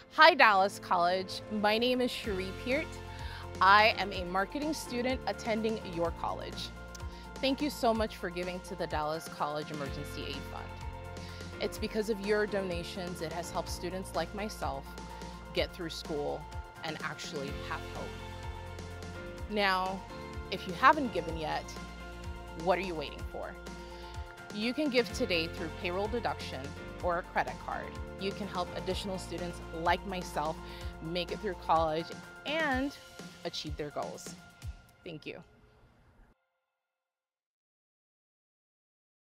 Hi Dallas College, my name is Sheree Peart. I am a marketing student attending your college. Thank you so much for giving to the Dallas College Emergency Aid Fund. It's because of your donations it has helped students like myself get through school and actually have hope. Now, if you haven't given yet, what are you waiting for? You can give today through payroll deduction or a credit card. You can help additional students like myself make it through college and achieve their goals. Thank you.